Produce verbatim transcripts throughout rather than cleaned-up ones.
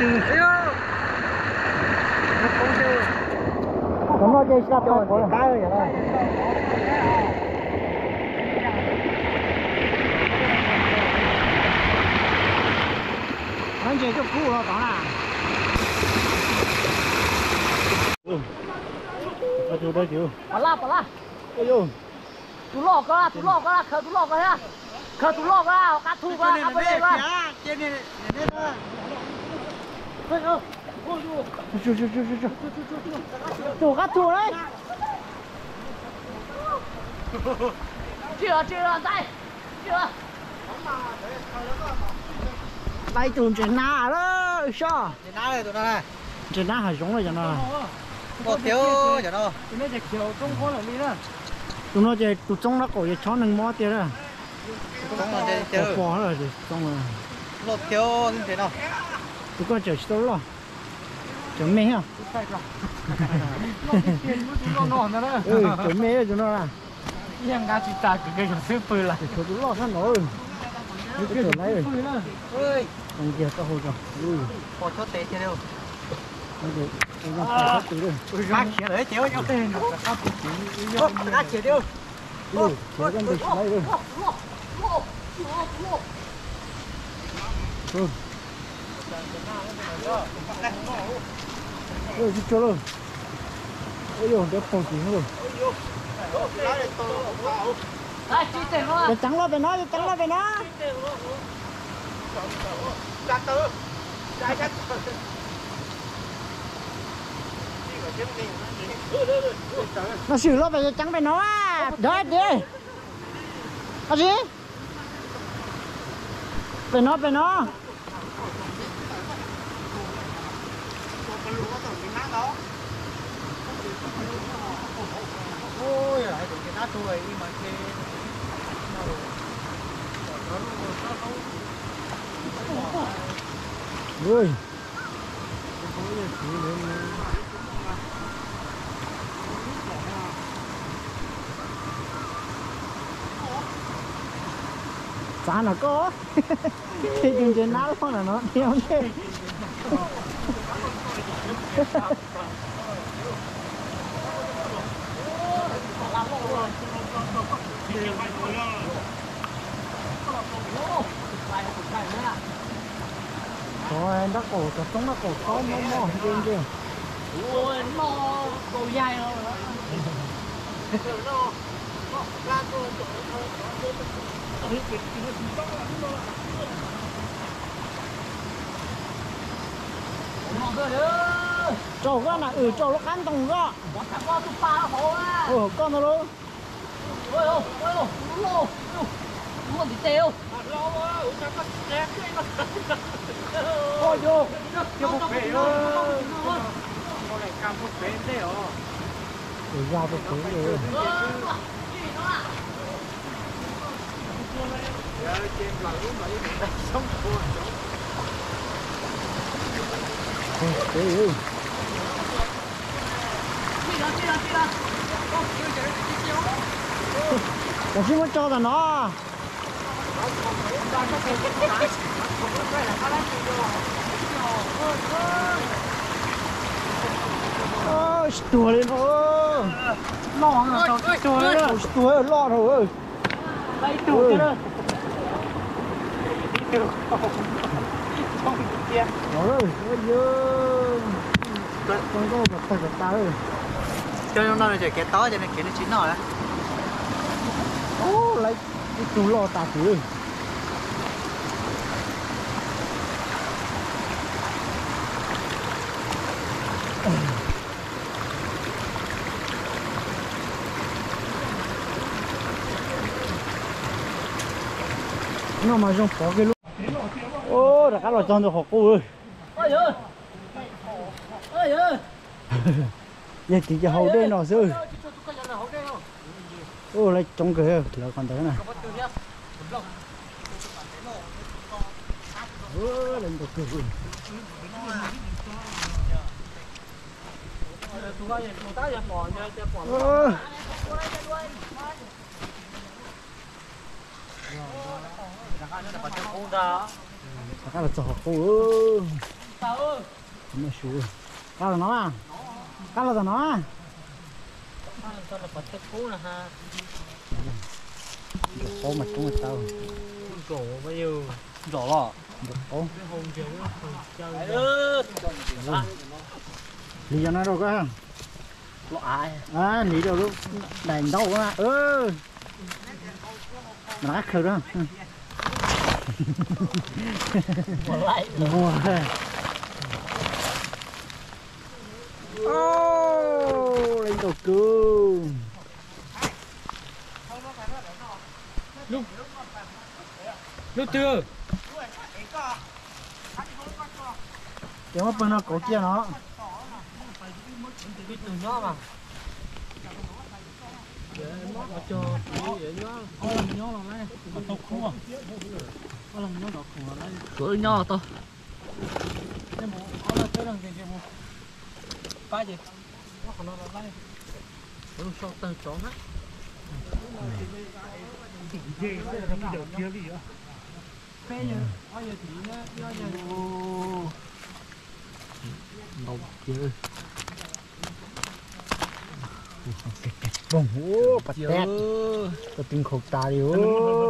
chừng Nó nói chơi sắp thôi, có cái rồi đó. Anh chơi cho cũ rồi đó là. Ừ. Có chú đây chú. Bỏ la, bỏ la. Ôi dồi. Tú lọ có la, tú lọ có la, khờ tú lọ có ha. Khờ tú lọ có la, cá thu có la, cá bơi có. Trên này, trên này. Ôi ôi. Ôi ôi. Chú chú chú chú chú. Chú cá thu đấy. Chưa, chưa, đây. Chưa. Đây tụi trên ná đó, sao? Trên ná đây tụi nó này. Trên ná hay giống rồi cho nó. Có thiếu cho nó. Tụi nó chạy chiều trong khó là đi đó. Tụi nó chơi tụi trong nó cổ cho nâng mó tiền đó. Trong nó chơi chơi. Bỏ rồi trong rồi. Nó thiếu như thế nào? Tụi con chơi đâu rồi? Chơi mê hả? Nó nó nó đó. Ừ, chơi mê rồi cho nó là. Em ngã chỉ ta cái cái cái phơi là. Tụi tụi lo khăn rồi. Cái cái này rồi. Ơi. Ông kia có hồi rồi. Ui. Có chốt tế chưa đâu. Ông kia ông kia tự rồi. Bác kia đấy chéo nhau. Bác kia đâu. Ui, chéo con bị lấy rồi. Ừ. Ôi, đi cho rồi. Ôi dồi, để phòng kính rồi. Đây, chị tiền nó. Để trắng lo về nó, để trắng lo về nó. Chặt tử. Chạy chặt. Nó xử lo về trắng về nó à. Đấy đi. Cái gì? Về nó, về nó. Ôi giời, cái nát tôi mà cái Ui. Sao nó có? Thì chừng trên áo nó là nó theo chứ. Rồi nó cổ tập trung nó cổ có mó mó trên kia. Ôi, nó cổ dài rồi. Trâu cái này, ừ trâu nó cắn tông ra. Con tụi ba nó khổ á. Ừ con nó luôn. Ôi ôi, ôi ôi, lú lô. Lú lô bị têu. Ôi vô. Chưa một bể ơi. con này cam một bến đấy hả? Để ra một cái rồi. Trên là lúc mà sống buồn Thế ừ. Còn xin muốn cho là nó. Ôi, đùa lên thôi. Lo rồi, Đùa lên. Đùa lo rồi. Đây đùa chứ đó. không kia Đó rồi, ôi giời. Con có một tay một tay rồi. cho nên nó là cái to cho nên cái nó chín nổi á. Ô, lấy cái chú lo tạt chứ. Nó mà trong có cái lúc. Ô, đã cá lò tròn được hộp cô ơi. Ôi giời. Ôi giời. Giờ chỉ cho hậu đây nó rồi. Ô, lấy trong cái là còn tới này. Ơ, lên được cười. Ơ. Cá là trò cô ơi. Nó sủi. Cá là nó à? Cá là nó à? Sao là bắt cú nè ha. Có mặt của người tao. Cổ bao nhiêu? rõ lọ Ồ. Hôn chưa nó chơi. Ơ. Lý do nó đâu có hả? Lọ ai? À, lý đâu lúc đành đâu á. Ơ. Mà nó khờ đó. Bỏ lại. Mua. Ô, lên đầu cừu. Lúc lúc chưa Tiếng mà bên nó cổ kia nó. biết từ nó mà để nó cho để nó có làm nhó là lấy mà tao khô có làm nhó đỏ khô là lấy cỡ nhó to nhưng mà nó là cái thằng gì chứ phải gì nó còn nó là lấy nó sao tao chó hết dê nó là cái đầu kia đi á phê giờ bây giờ thì nó nó giờ Đâu chưa. Bông ô, bạch tét. Có tiếng khổ ta đi ô.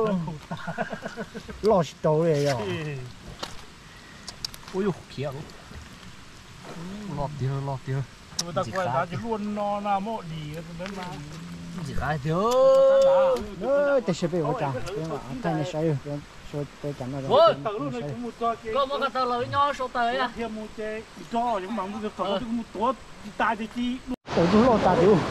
Lo xịt đầu này à. ôi dồi kia lọt tiêu lọt tiêu người ta quay ra chỉ luôn nó là mộ đi đến mà gì cái thiếu Ơ, tại sao bị hỗ trợ? Nhưng mà thay này sai rồi. Rồi tôi chẳng nói ôi tự luôn này cũng một cho cái có một cái tờ lời nho số tới à thêm một cái cho những mắm được có một tốt tài thì chi Tôi đúng lo ta thiếu.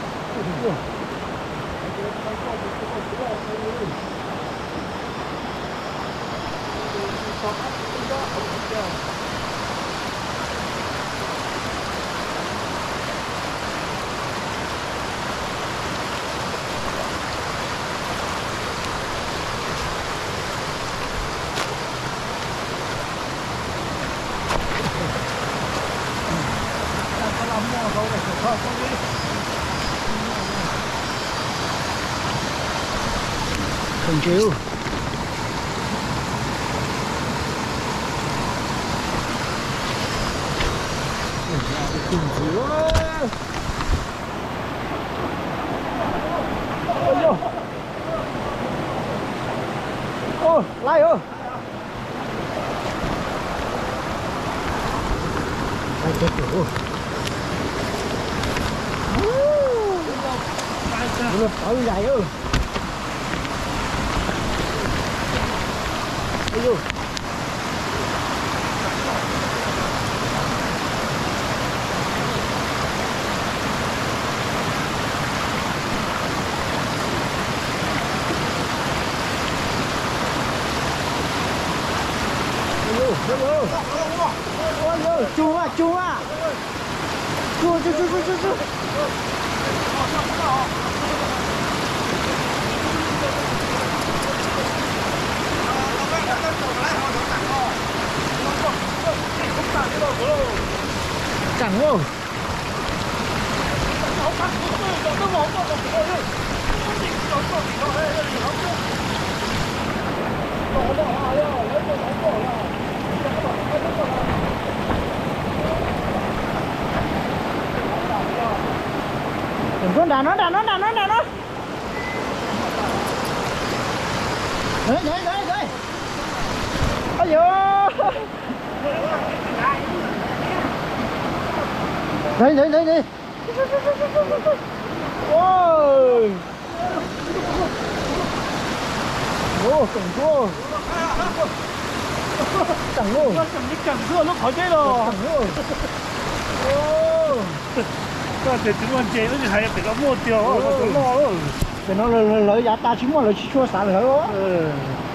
Không chịu. Không chịu. Ôi dồi. Ôi, lại ơi. Lại chết rồi. Nó tới dài ơi. Ôi dồi. Ôi dồi, chua à, chua à. Chua, chua, chua, chua, chua. Chẳng đâu. Đừng có đàn nó, đàn nó, đàn nó, đàn nó. Đấy, đấy, đấy, đấy. Ôi dồi. Đấy, đấy, đấy, đấy. Ôi. Ô, cảnh cô. Chẳng luôn. nó chẳng những chẳng dưa nó khỏi chết rồi Chẳng luôn. Ô. có thể chúng con chế nó chỉ hay để nó mua tiêu nó lo rồi Để nó lợi lợi giá ta chính mà lợi chua xả lợi đó. ừ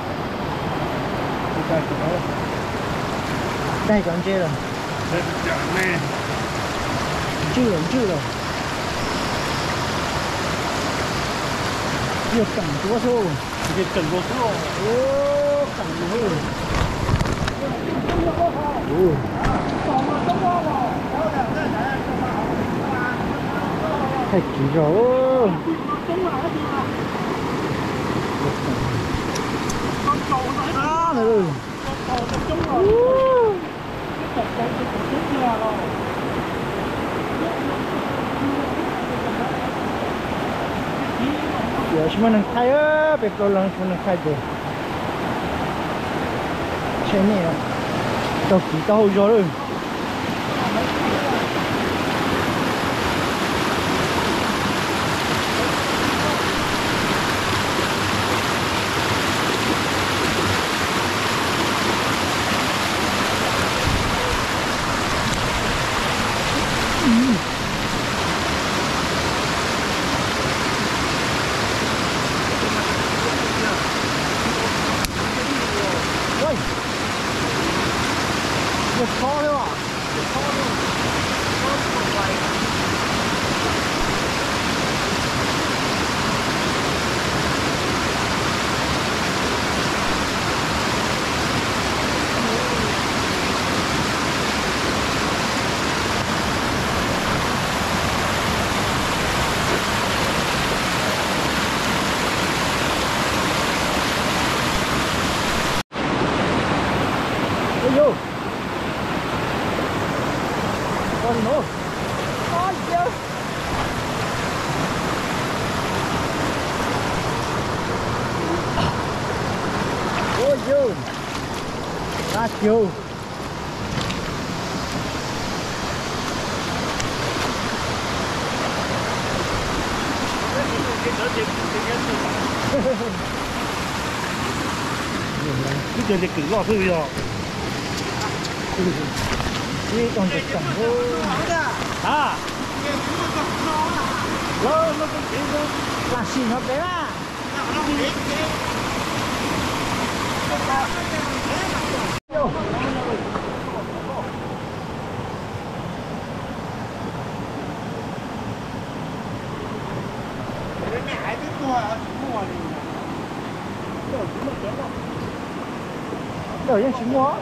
Đây còn chê rồi. đây chẳng nè Chưa rồi, chưa rồi. Việc cảnh chúa xô. thì cần có số Ô, cảnh chúa. Ồ. Thật kỳ rồi. À, này. giờ chúng mình khai á bị pro lần chúng mình khai được chơi nè đầu kỳ tao rồi khó đấy ạ. Khó đấy. Khó không phải. Vô. Con nữa. Con chưa. Ôi vô. Ra vô. Cái chuyện này cứng lọt thôi rồi. Đi còn được cẩn thôi. À. Lơ nó cũng chỉ có là xì hợp đấy à. Vô. Đợi em chín quá.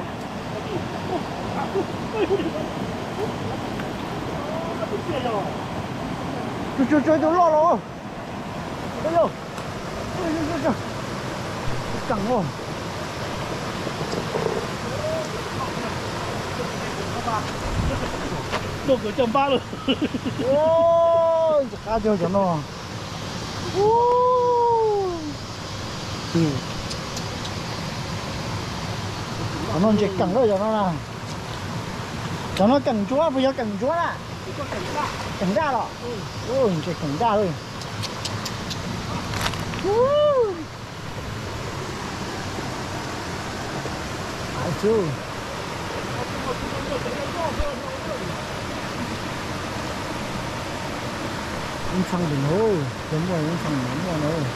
Trời trời trời tôi lo rồi. Đây rồi. Ôi trời trời. Cẳng rồi. Được ở chầm ba rồi. Ôi, cá chơi cho nó. Ừ. Cho nó chạy cẳng rồi cho nó nào. Cho nó cẳng chúa, bây giờ cẳng chúa nè. Cẳng ra rồi. Ôi, chạy cẳng ra rồi. Ai chú. Anh phăng đừng hô. Đúng rồi, anh phăng đúng rồi nữa.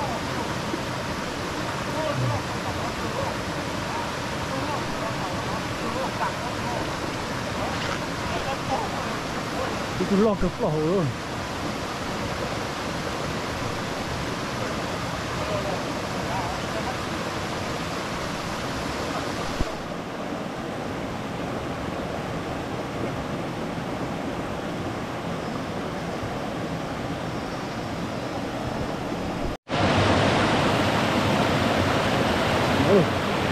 Tôi lo cực quá rồi. Ừ.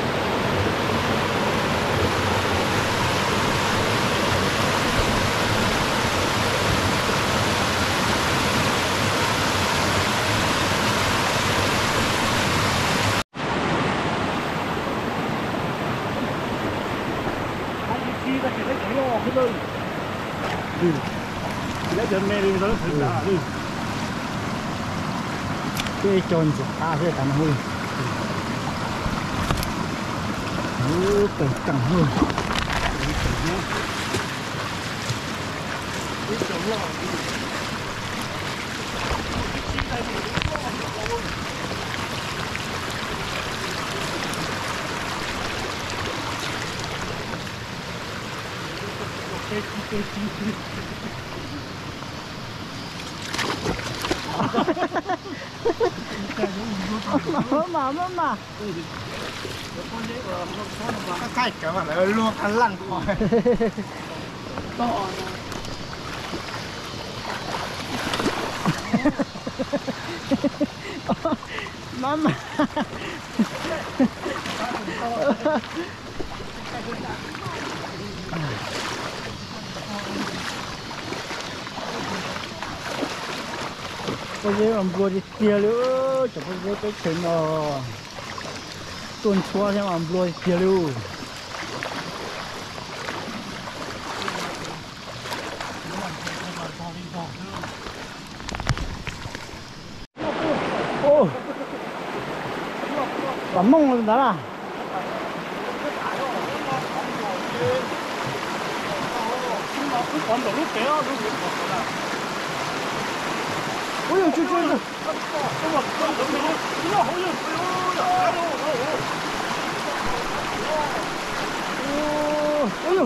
Ừ. Lấy chân mê đi nó thử đã. Ừ. Cái tròn chỉ ta sẽ tặng hơi. Ừ, tặng tặng hơi. mà mà mà Cách cả mà lại luôn ăn lăng khỏi. To mama bây giờ làm bùa đi tia nữa chẳng bây giờ cái chuyện nó tuần xua thế mà làm bùa đi tia luôn ô bấm mông đó là còn đầu lúc kéo lúc lúc là ôi ôi chú chú chú ôi ôi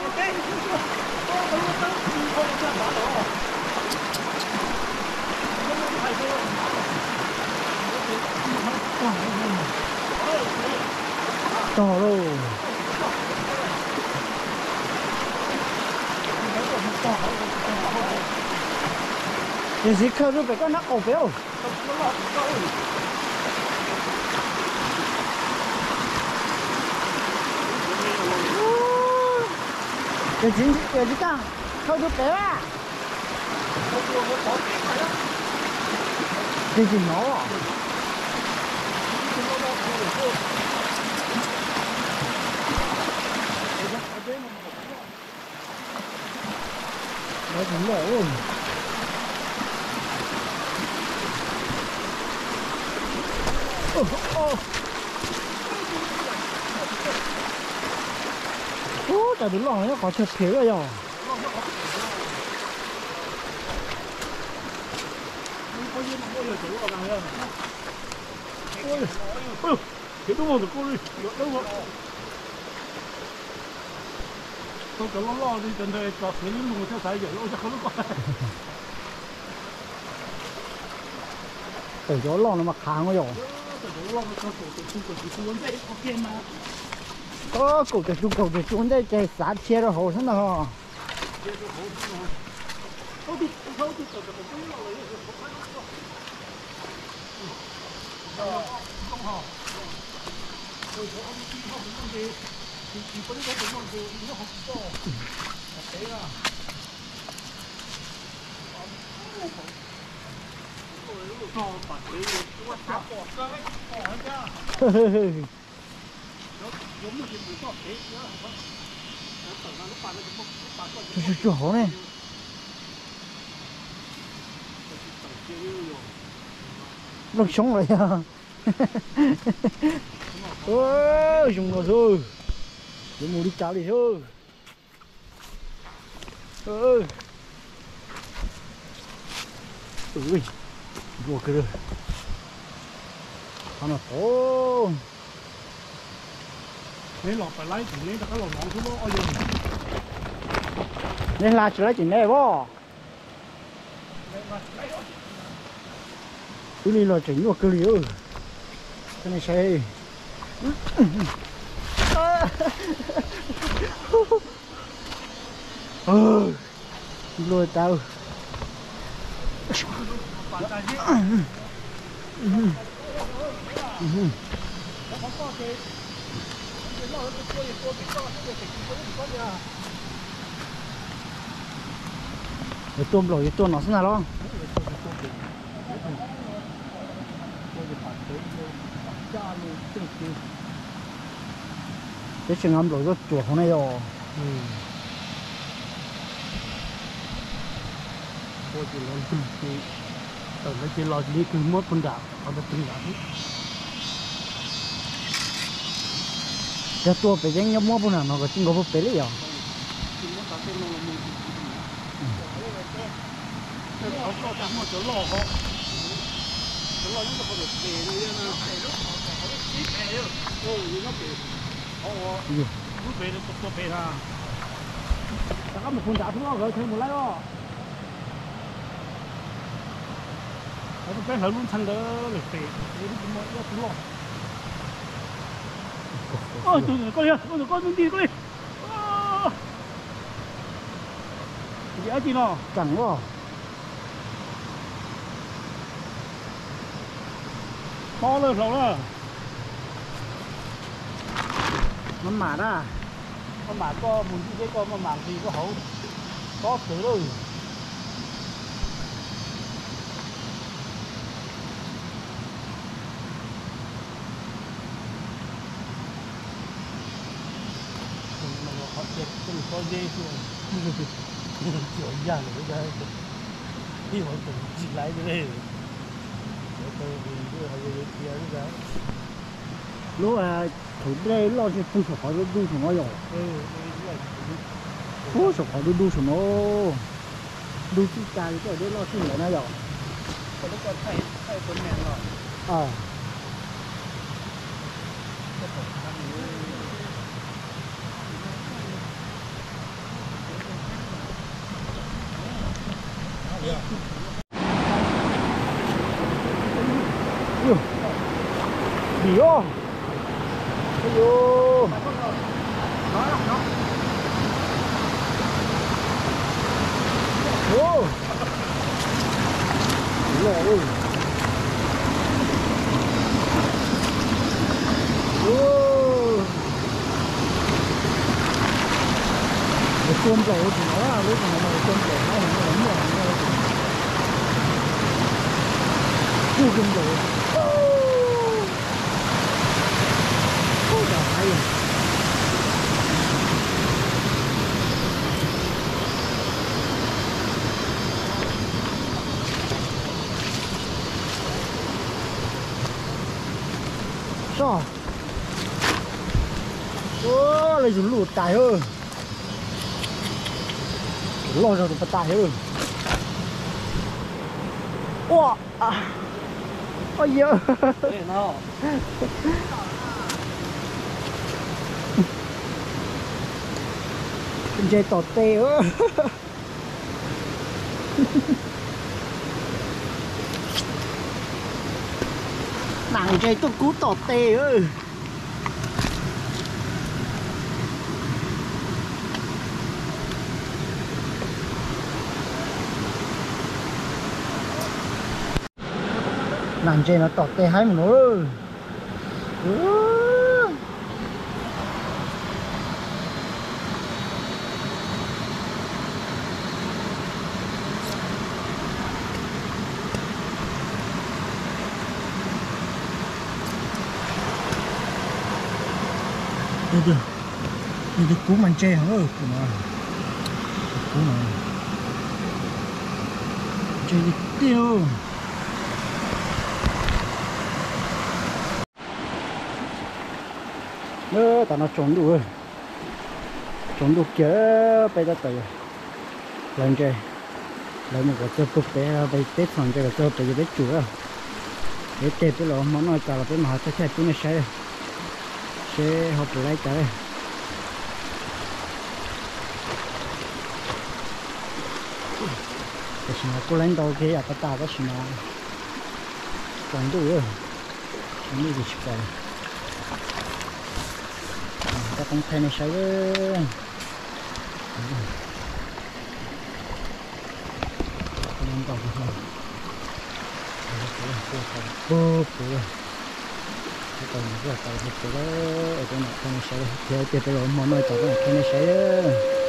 to rồi cái gì khơi rồi phải có nắp ổ béo cái gì cái gì cả khơi rồi béo à cái gì nó à nó cũng lỗ ô ô ô tại đúng lòng nó có chật thế rồi rồi ôi ôi cái đúng không cô đi đâu mà tôi cứ lo lo đi trên đây cho cái những người theo sai vậy ôi chắc không có từ chỗ lo nó mà kháng rồi có cổ cái chung cổ cái chung đây cái sát chia rồi hồ thân nào chú chú hổ này nó sống rồi à ôi dùng nó rồi dùng nó đi cháo đi thôi ơi ui vô cái rồi nó to lấy lọt phải lấy thì lấy cho cái lọt nón xuống đó ôi giời nên là chỉ lấy chỉ này vô cứ đi là chỉnh vào cái liều cái này xe ờ lôi tao cái tôm rồi cái tôm nó thế nào đó cái trường âm rồi nó chuột hôm nay rồi tôi chỉ lo từng cái ở đây chỉ lo đi cứ mất con đảo ở đây từng đảo cái tua phải danh nhau mua bún nào nó có chinh có bút bể đấy à họ cho chẳng một chỗ lò họ chỗ lò những cái con bể này nha ôi nó bể họ nó bể nó có bể ha ta có một con đảo xuống rồi thêm một lát đó nó cái hơi luôn thằng đó là bể nó cũng mất nó cũng lò ôi trời ơi con đi con con đi con đi gì ở chị nó chẳng quá to lên rồi đó nó mát à con mảng co muốn gì cái con mà mảng gì có hấu có thứ rồi mà nó khó chết cái có dê rồi kiểu dạng nữa đây đi vào từng chỉ lại cái này tôi đi đưa hai cái kia đi ra lúc à thủ đây lo cho tu sổ nó tu sổ nó rồi tu sổ nó tu sổ nó tu chỉ cái cái đấy lo xin lại nó rồi còn nó còn thay thay tuần mèn rồi à Yo, Dio, ayo, oh, lol, oh, cái con lỗ thì nó là lúc mà nó con lỗ nó nó lắm rồi, cái con lỗ. Sao? Ô, lại dùng lụt tài hơn. Lo ra được tài hơn. Wow, à, ôi giời. nó Con trai tọt tê ơ. Nàng trai tôi cú tọt tê ơ. Nàng trai nó tọt tê hai mình ơi. Đây kìa, đây cái cú màn tre hả ơi, cú mà, cú mà, chơi đi tiêu. Nữa, tao nó trốn đủ rồi, trốn đủ kia, bây giờ tới, lần chơi, lấy một cái chơi cục để bây tết xong chơi cái chơi bây giờ biết chủ rồi, để tết cái lỗ món nói chả là cái mà chắc chắn cái này sẽ sẽ học lại tới. Cái gì mà cô lên đầu kia à, cái ta cái gì mà còn đủ rồi, cái này gì vậy? Các con thay này sai rồi. Lên đầu rồi. Bố bố. Cái con rất là to, cái đó ở cái này thay này sai rồi. Giờ tiếp theo món này tao cái này thay này sai rồi.